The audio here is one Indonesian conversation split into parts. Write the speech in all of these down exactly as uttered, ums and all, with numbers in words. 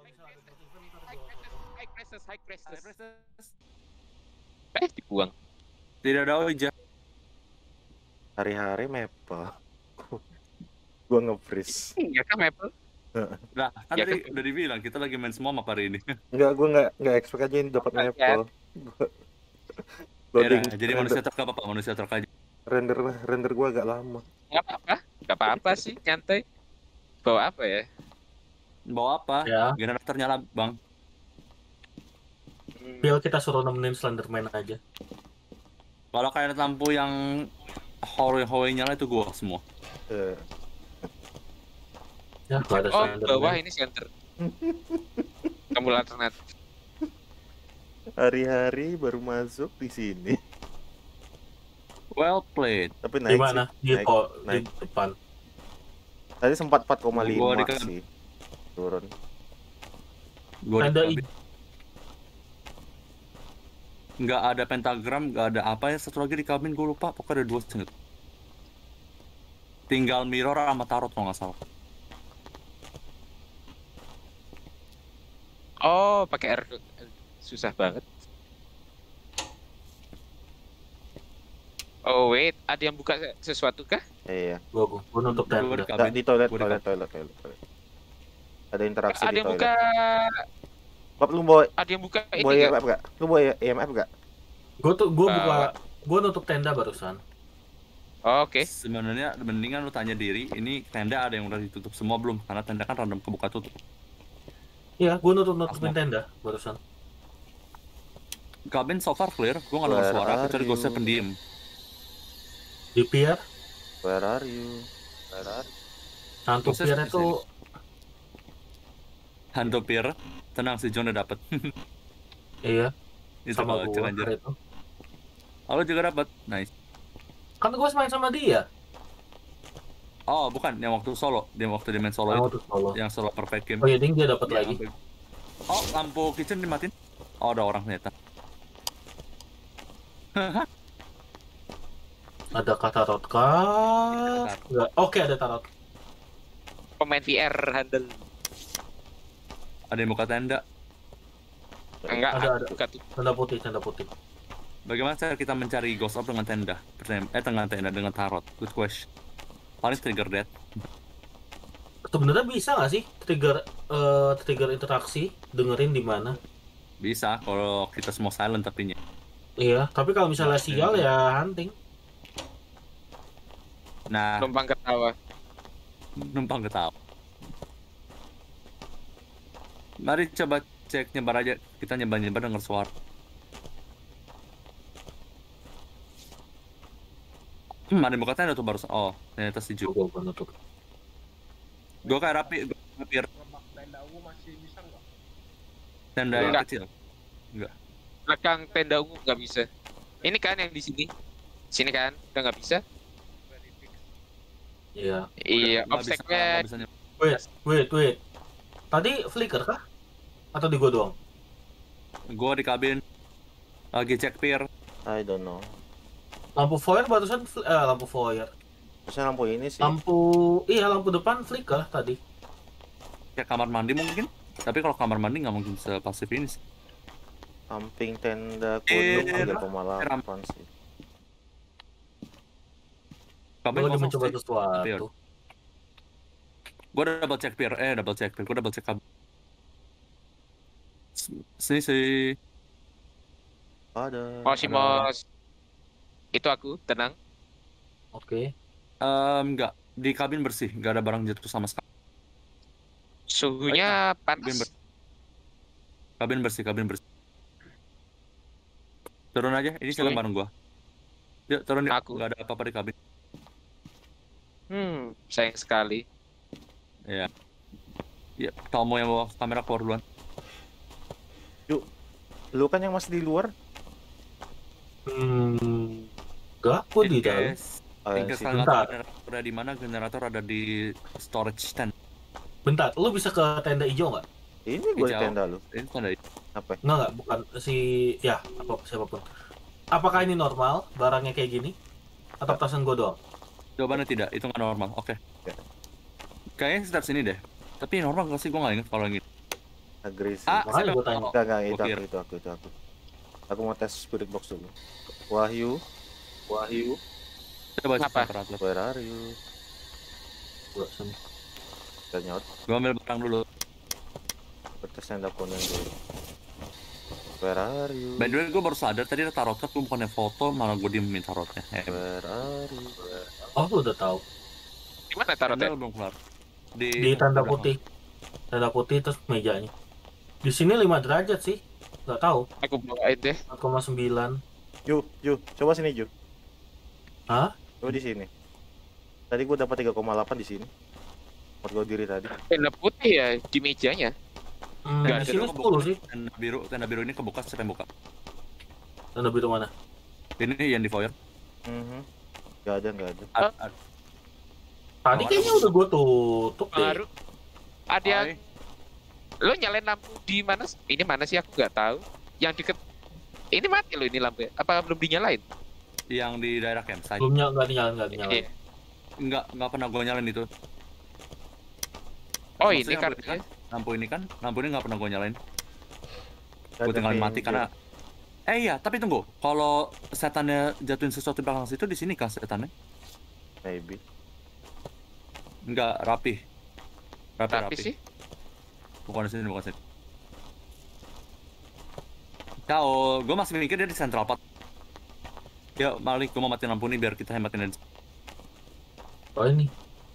misalnya ada buat event ntar gua foto. High priestess, high priestess. High priestess. Eh, dibuang. Tidak ada Ouija. Hari-hari Maple. Gua nge-freeze. Iya kan Maple? Nah, kan Ya, tadi kan? udah dibilang kita lagi main semua map hari ini. Enggak, gua enggak enggak expect aja ini dapat Enggak, Maple. Gua Yaudah, loading jadi render, manusia truk apa-apa, manusia truk aja. render render gua agak lama. Nggak apa-apa. Nggak apa-apa sih, nyantai. Bawa apa ya? Bawa apa? Ya. Generator nyala, Bang. Biar kita suruh nemenin Slenderman aja. Kalau kayak lampu yang hallway-hallway nyala itu gua semua. Eh, Ya, nggak ada Oh, Slenderman. bawah ini center. Tombol alternatif. hari-hari baru masuk di sini. Well played. Tapi Di naik mana? sih. Di, Naik, oh, di naik. depan. Tadi sempat empat koma Gua lima di- sih. Turun. Gua di Tenda kabin. i- Nggak ada pentagram, nggak ada apa ya, satu lagi di kabin gue lupa, pokoknya ada dua singkat. Tinggal mirror sama tarot kalau nggak salah. Oh, pakai R. Susah banget. Oh, wait. Ada yang buka sesuatu kah? Iya. Gua, gua, gua nutup Gua di tenda. Nggak, kabin. di toilet, Gua di toilet, kabin. toilet, toilet, toilet. Ada interaksi Ada di yang toilet. buka... Bab, lu bawa Ada yang buka bawa ini E M nggak? F gak? Lu bawa E M F gak? Gua tuh gua Bawa. buka gua nutup tenda barusan. Oh, oke. Sebenarnya mendingan lu tanya diri, ini tenda ada yang udah ditutup semua belum? Karena tenda kan random kebuka tutup. Iya, gua nutup nutupin Asma. tenda barusan. Kabin so far clear, gua nggak dengar Where suara, are kecuali ghostnya you? pendiem. Di pier, Where are you? Where are you? hantu Proses pier di itu Hantu pier, tenang si John udah dapet. iya Itu sama kalau gua cek anjir. hari itu. Oh, lu juga dapet, nice. Kan gua main sama dia. Oh, bukan, yang waktu solo, dia waktu dia main solo Oh, itu, tuh solo. yang solo perfect game. Oh iya, ding dia dapat Ya, lagi. sampai- Oh, lampu kitchen dimatiin. Oh, ada orang ternyata. Adakah tarot kah? Ada tarot. Enggak. Oke, ada tarot. Pemain V R handle. Ada yang buka tenda. Enggak, Ada, ada. buka tuh. Tanda putih, tanda putih. Bagaimana cara kita mencari ghost orb dengan tenda? Pertanyaan, eh, dengan tenda, dengan tarot. Good question. Paling trigger death. Sebenarnya bisa nggak sih trigger eh, trigger interaksi dengerin di mana? Bisa, kalau kita semua silent tapinya. Iya, tapi kalau misalnya Nah, sial iya. ya hunting. Nah, Numpang ketawa. numpang ketawa. Mari coba cek nyebar aja. Kita nyebar-nyebar denger suara. Hmm, ada yang buka tenda tuh barusan. Oh, ternyata si Ju. Gua gua nutup. Gue kayak rapi, gue hampir Nebak tenda ungu masih bisa nggak? tenda yang Enggak. kecil. Belakang tenda ungu nggak bisa. Ini kan yang di sini. Sini kan, udah nggak bisa. Very fix. Iya. Iya, Nggak bisa, obstacle-nya nggak bisa nyebar. Wait, wait, wait. Tadi flicker kah? Atau di gua doang? Gue di kabin lagi cek pier. I don't know. Lampu foyer barusan fl- eh, lampu foyer. Terusnya lampu ini sih. Lampu iya lampu depan flicker tadi. Cek kamar mandi mungkin. Tapi kalau kamar mandi nggak mungkin sepasif ini sih. Samping tenda Eh, kuning tiga koma delapan sih. Kabin Gua lagi kosong mencoba sih. sesuatu. Gue udah double check pier, eh double check pier, gue double check kabin. S- Sini sih. Ada. Mosimos. Itu aku, tenang. Oke. Em, nggak, di kabin bersih, nggak ada barang jatuh sama sekali. Suhunya Kabin, panas. ber- kabin bersih, kabin bersih. Turun aja, ini silang Oke. bareng gua. Yuk turun yuk, Aku. nggak ada apa-apa di kabin. Hmm, sayang sekali. Ya, kamu yang bawa kamera keluar duluan. Lu kan yang masih di luar. Hmm. Enggak, gua di dalam. Incase- Oh, yang incase sih. kalian nggak tahu Bentar. generator ada di mana, generator ada di storage stand. Bentar, lu bisa ke tenda hijau nggak? Ini gue di Hijau. tenda lu. Ini kan dari Apa? Enggak, enggak, bukan si ya, apa siapapun. Apakah ini normal barangnya kayak gini? Atau perasaan gua doang? jawabannya tidak, itu nggak normal. Oke. Ya. Kayaknya sekitar sini deh. Tapi normal nggak sih, gue nggak inget kalau yang ini. Agree sih. Ah, Makanya siapa gua tanya. yang- Enggak, enggak, itu Gokil. aku, itu aku, itu aku. Aku mau tes spirit box dulu. Wahyu, Wahyu, Coba Apa? cek atlet. where are you? Gua sini. Gak nyaut, Gua ambil barang dulu. tes stand up konen dulu. Where are you? By the way, gue baru sadar tadi ada tarotnya, gue bukannya foto, malah gue diemin tarotnya. Eh, Where are you? Where... Oh, gua udah tahu. Gimana tarotnya? Tenda belum kelar. Di, Di tanda belakang. putih. Tanda putih terus mejanya. Di sini lima derajat sih. Nggak tahu. Aku bawain deh. empat koma sembilan. Ju, Ju, coba sini Ju. Hah? Coba di sini. Tadi gua dapat tiga koma delapan di sini. Buat gua diri tadi. Tenda putih ya di mejanya. Hmm, Nggak di ada sini Tenda sepuluh kebuka. sih. Tenda biru, tenda biru ini kebuka, siapa yang buka? Tanda biru mana? Ini yang di foyer. Mhm. Gak ada, gak ada. Ad- ad- Tadi Oh, kayaknya ada. udah gua tutup deh. Baru ada yang Hai. lo nyalain lampu di mana? Ini mana sih aku nggak tahu. Yang deket ini mati lo ini lampu. Apa belum dinyalain? Yang di daerah campsite. Belum nyala, nggak dinyalain, nggak dinyalain. Iya. Enggak, enggak pernah gue nyalain itu. Oh Maksudnya ini lampu kartunya. kan, lampu ini kan, lampu ini nggak pernah gue nyalain. Gak Gue ada tinggalin mati Vengeance. karena. Eh iya, tapi tunggu. Kalau setannya jatuhin sesuatu di belakang situ, di sini kah setannya? Maybe. Enggak, rapi. Rapi, Tapi rapi. sih. Bukan di sini, bukan di sini. Ciao, gue masih mikir dia di Central Park. Ya, Malik, gue mau matiin lampu nih biar kita hematin aja. Oh ini.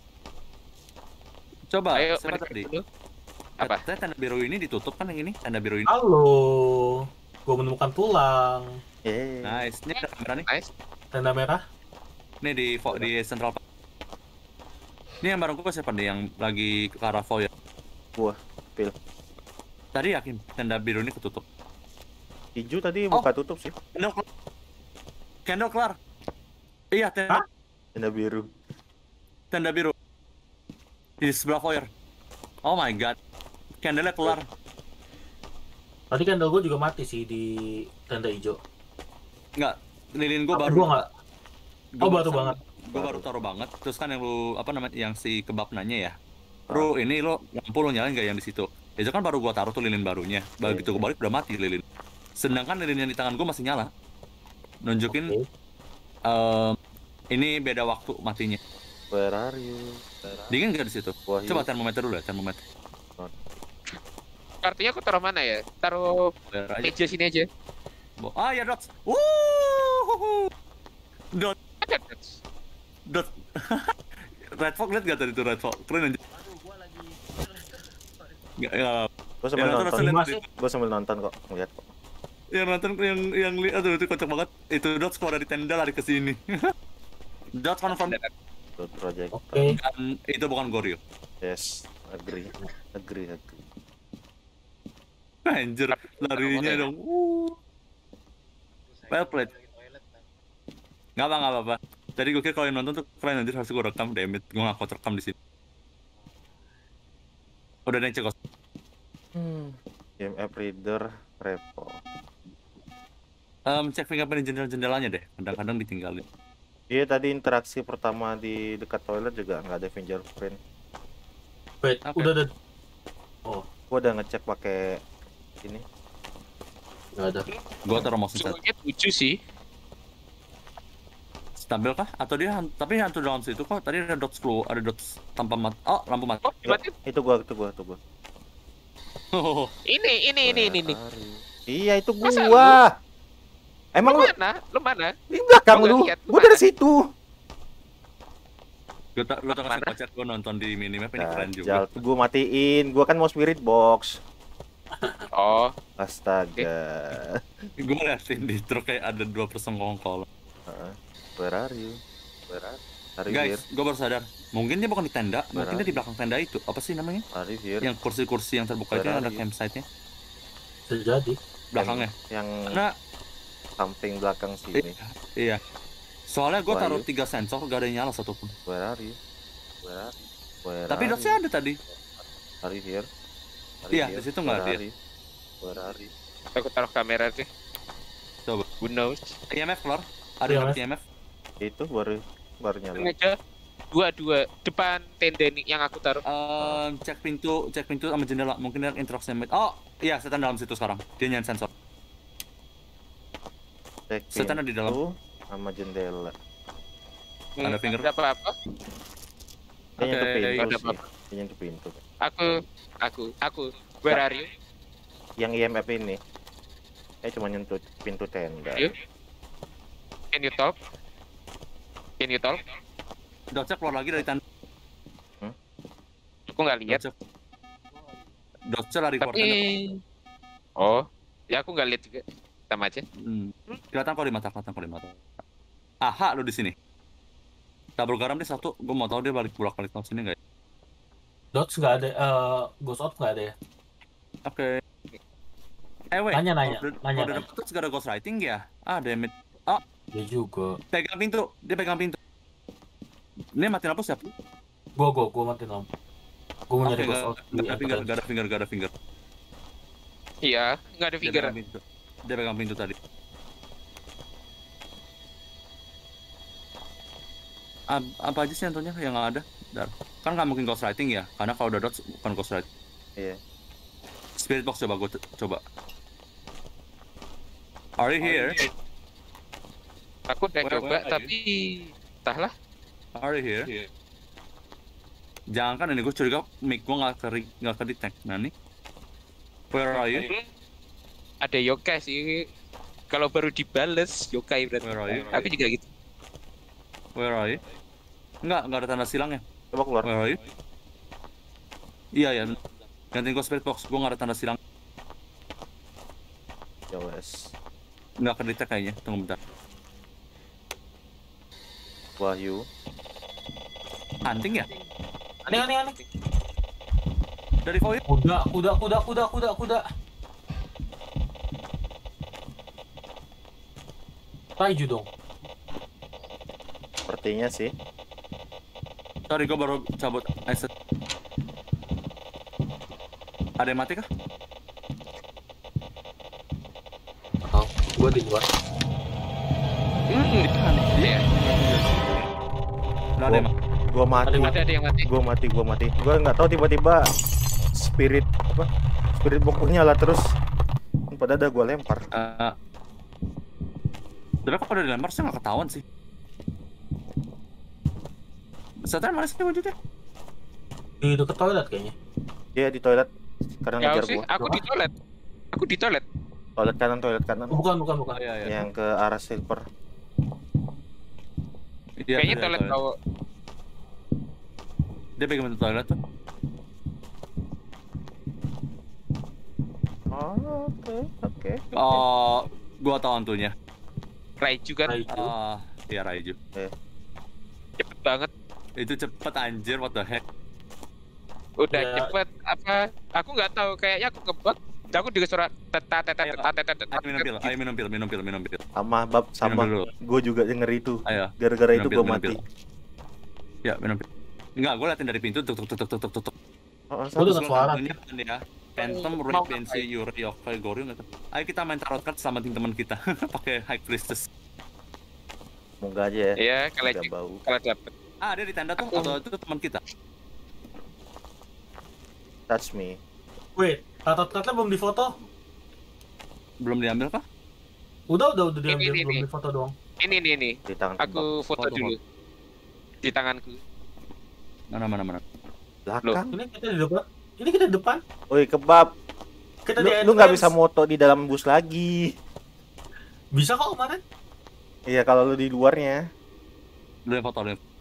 Coba, Ayo siapa mereka tadi? dulu. Apa? Katanya tanda biru ini ditutup kan yang ini? Tanda biru ini. Halo. Gua menemukan tulang. Eh. Nice, ini ada kamera nih. Nice. Tanda merah. Nih di fo- di Central Park. Ini yang bareng gue siapa nih yang lagi ke arah foyer? Gua, Pil. Tadi yakin tanda biru ini ketutup. Hijau tadi Oh. buka tutup sih. Candle kelar. Candle kelar. Iya, tenda, Hah? Tenda biru. tenda biru. Di sebelah foyer. Oh my god. Candle-nya kelar. Tadi candle gua juga mati sih di tanda hijau. Enggak, lilin gue Apa baru. gua nggak? Gua Oh, baru banget. Gue baru taruh banget. Terus kan yang lu apa namanya yang si kebab nanya ya. Bro, ini lo lampu lo nyalain gak yang di situ? Itu kan baru gua taruh tuh lilin barunya. Begitu gue balik udah mati lilin. Sedangkan lilin yang di tangan gue masih nyala. Nunjukin Oke. em, ini beda waktu matinya. Where are you? Where are Dingin gak di situ? Wahyu. Coba termometer dulu ya, termometer. Kartunya aku taruh mana ya? Taruh Biar aja. meja sini aja. Bo- Ah ya dots. Wuh. Dot, Ada Dots. dot. Red Fog liat gak tadi tuh Red Fog? Keren aja. Aduh, gua lagi. Gak, ya. Gua sambil Ya, nonton nonton. hasilnya Lima tadi. sih. Gua sambil nonton kok, ngeliat kok. Yang nonton yang yang lihat aduh itu kocak banget. Itu dots keluar dari tenda lari ke sini. Dots confirm. Dot project. Oke. Dan itu bukan Goryo. Yes, agree. Agree, agree. Anjir, larinya dong. Uh. Well played. Nggak apa nggak apa-apa. Tadi gue kira kalau yang nonton tuh keren anjir, harus gue rekam, damn it. Gue nggak kuat rekam di sini. Udah ada yang cekos. Hmm. Game app reader, repo. Em, cek fingerprint jendela-jendelanya deh. Kadang-kadang ditinggalin. Iya tadi interaksi pertama di dekat toilet juga nggak ada fingerprint. Wait, Oke. udah ada. Gua udah ngecek pakai ini. Nggak ada. Gue taruh motion set. Suhunya tujuh sih. Stabil kah? Atau dia han- tapi hantu dalam situ kok tadi ada dots keluar, ada dots tanpa mati. Oh, lampu mati. Oh, berarti Itu gua, itu gua, itu gua. ini ini ini ini. ini. Where are you? Iya itu Masa gua. Emang Lu lu mana? Lu mana? di belakang Gua nggak lu. lihat, lu Gua dari mana? situ. Gue tak, lu tak kasih Mana? kocak gue nonton di minimap ini keren juga. Dajjal, gua matiin. Gua kan mau spirit box. Oh, Astaga. Gue ngeliatin di truk kayak ada dua persengkongkol. Heeh. Where are you? Where are you? Are you Guys, here? gue baru sadar. Mungkin dia bukan di tenda, mungkin dia Benar. di belakang tenda itu. Apa sih namanya? Are you here? Yang kursi-kursi yang terbuka itu yang ada Benar, iya. campsite-nya. Sejadi. Belakangnya. Yang Karena, samping belakang sini. iya. Soalnya gue Wah, taruh iya. tiga sensor, gak ada yang nyala satupun. Where are you? Where are you? Where Tapi are dotsnya you? ada tadi. Are you here? Are Iya, you di here? situ nggak Where ada. are you? Where are you? aku taruh kamera sih. Coba. Who knows? I M F keluar. Ada Iya, yang Mas. I M F. Itu baru baru nyala. Meja. Dua dua depan tenda nih yang aku taruh. Ehm, cek pintu, cek pintu sama jendela. Mungkin dia interaksi sama. Oh, iya, setan dalam situ sekarang. Dia nyalain sensor. Cek Setan ada di dalam. pintu sama jendela. Ada Hmm, finger. Ada apa-apa? Dia nyentuh Oke, pintu ada sih. apa-apa. Dia nyentuh pintu. Aku aku aku. Where are you? Yang I M F ini. Eh cuma nyentuh pintu tenda. You? Can you talk? Can you talk? Docek keluar lagi dari tanda. Aku nggak lihat. Docek. Docek lari keluar Tapi tanda. oh, ya aku nggak lihat juga. Sama aja. Hmm. Kelihatan kok di mata, kelihatan kok di mata. Aha, lu di sini. Tabur garam nih satu. Gue mau tahu dia balik bolak balik tahun sini nggak ya? Dots nggak ada, eh Ghost Out nggak ada ya? Oke. Eh wait. Nanya, nanya, Kalau udah- nanya, kalau udah nanya. dapet terus gak ada ghostwriting ya? Ah, damn it. Dia juga. Pegang pintu. Dia pegang pintu. Ini matiin lampu siapa? Gua, gua, gua matiin lampu. Gua mau nyari Oke, Ghost gak, Out di gak ada finger, entrance. gak ada finger, gak ada finger. Iya, nggak ada Dia finger. pegang pintu. Dia pegang pintu tadi. Ap- apa aja sih contohnya yang nggak ada? Dar. Kan nggak mungkin ghostwriting ya, karena kalau udah dots bukan ghostwriting. Iya. Spirit box coba gue coba. Are you here? Aku udah Where- coba, where are tapi entahlah. Are you here? Jangan kan ini gue curiga mic gue nggak ke nggak ke detect. Nah nih. Where are you? Ada yokai sih. Kalau baru dibales yokai berarti. Where are you? Aku juga gitu. Where are you? Enggak, enggak ada tanda silangnya. Coba keluar. Where are you? Iya ya. Gantiin gue spirit box, gue nggak ada tanda silang. Ya wes. Nggak ke detect kayaknya. Tunggu bentar. Wahyu. Anting ya? Aneh, aneh, aneh. Dari Void? Kuda, kuda, kuda, kuda, kuda, kuda. Taiju dong. Sepertinya sih. Sorry, gue baru cabut asset. Ada yang mati kah? Atau gua di luar. Hmm, iya. Nggak ada yang mati. Gua mati. Ada Ada ada yang mati. Gua mati, gua mati. Gua nggak tahu tiba-tiba spirit apa? Spirit box nyala terus. Padahal ada gua lempar. Uh, Tapi kok pada dilempar sih nggak ketahuan sih. Setan mana sih wujudnya? Di dekat toilet kayaknya. Dia di toilet karena Ya ngejar sih, gua. aku di toilet. Aku di toilet. Toilet kanan, toilet kanan. Oh, bukan, bukan, bukan. iya, Yang ke arah silver. Iya, Kayaknya iya, toilet cowok. Dia pegang pintu toilet tuh. Oh, oke, oke. Oh, gua tahu hantunya. Raiju kan Taiju. Ah, iya Raiju. cepet banget. Itu cepet anjir, what the heck. Udah Ya. cepet apa? Aku nggak tahu. Kayaknya aku ngebug. Aku juga suara teta teta Ayo, teta teta teta. Ayo minum pil, ayo minum pil, minum pil, minum pil. Sama bab Minum sama. pil dulu. Gue juga denger itu. Ayo. Gara-gara Minum itu pil, gue minum mati. pil. Ya, minum pil. Enggak, gua liatin dari pintu tuk tuk tuk tuk tuk tuk tuk. Oh, Gua sama. dengar suara. Hantunya kan ya. Phantom, Mau Ray, ngapain? Bensi, Yuri, Yokai, Goryu nggak tahu. Ayo kita main tarot card sama teman kita pakai High Priestess. Semoga aja ya. Iya, kalau Gak bau. kalau dapet. Ah, dia di tenda tuh, Aku- atau itu teman kita. Touch me. Wait, tatat-tatatnya belum difoto? Belum diambil kah? Udah, udah, udah Ini, diambil, ini, belum ini. difoto doang. Ini nih nih. Di tangan Aku foto Foto, dulu. Di tanganku. Mana mana mana. belakang. Ini kita di depan. Ini kita di depan. Woi, kebab. Kita Lu, di lu nggak entrance. bisa moto di dalam bus lagi. Bisa kok kemarin. Iya, kalau lu di luarnya. Lu yang foto lu. yang-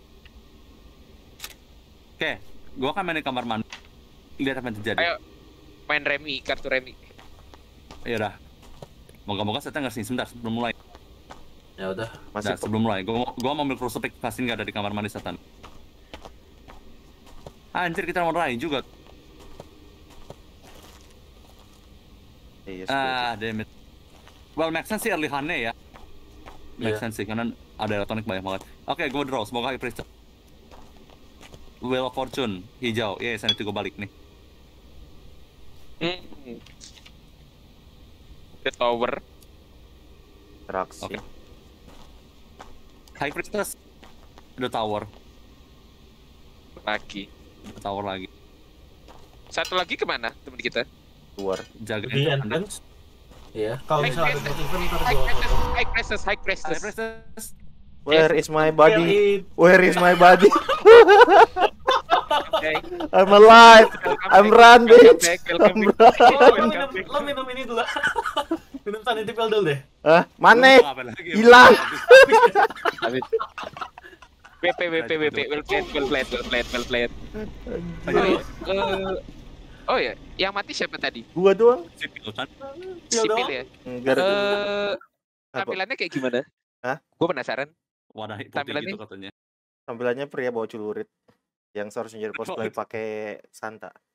Oke, gua akan main di kamar mandi. Lihat apa yang terjadi. Ayo. Main remi, kartu remi. Iya dah. Moga-moga saya nggak sini sebentar sebelum mulai. Ya udah. Masih Nah, sebelum mulai, gua, gua mau ambil crucifix pasti nggak ada di kamar mandi setan. Anjir, kita mau raih juga. Iya, Ah, damn it. Well, make sense sih early Hane ya. Make Iya. sense sih, karena ada elektronik banyak banget. Oke, gue draw. Semoga High Priestess. Wheel of Fortune, hijau. Iya, yes, itu gue balik nih. Hmm. The tower. interaksi. Oke. High Priestess, the tower. Lagi. Tower lagi. Satu lagi kemana teman kita? Keluar. Jaga Di entrance. Iya, kalau High misalnya ada priestess, event ntar high gua priestess, foto. high priestess, high priestess. Princess. Where is my Kill body? it. Where is my body? Okay. I'm alive. Welcome I'm back, run, welcome bitch. back, welcome I'm back. run. Oh, lo minum, lo minum ini dulu. Minum sanity pill dulu deh. Hah? Mana? Lu mau ngapain lagi? Hilang. Habis. W P, W P, W P, well played, well played, well played, well played. Oh, Ayo, ya. eh, oh ya, yang mati siapa tadi? Gua doang. sipil kan? Pill Sipil doang. ya? Enggak ada. Eh, Apa? tampilannya kayak gimana? Hah? Gue penasaran. Wadah putih Tampilannya? gitu katanya. Tampilannya pria bawa celurit yang seharusnya jadi cosplay pakai Santa.